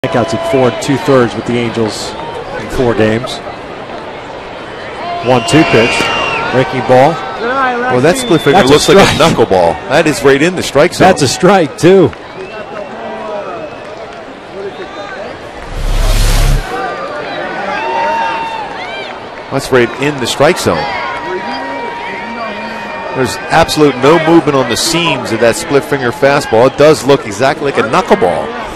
Strikeouts at 4 2/3 with the Angels in 4 games. 1-2 pitch, breaking ball. Well, that split finger looks like a knuckleball. That is right in the strike zone. That's a strike too. That's right in the strike zone. There's absolute no movement on the seams of that split finger fastball. It does look exactly like a knuckleball.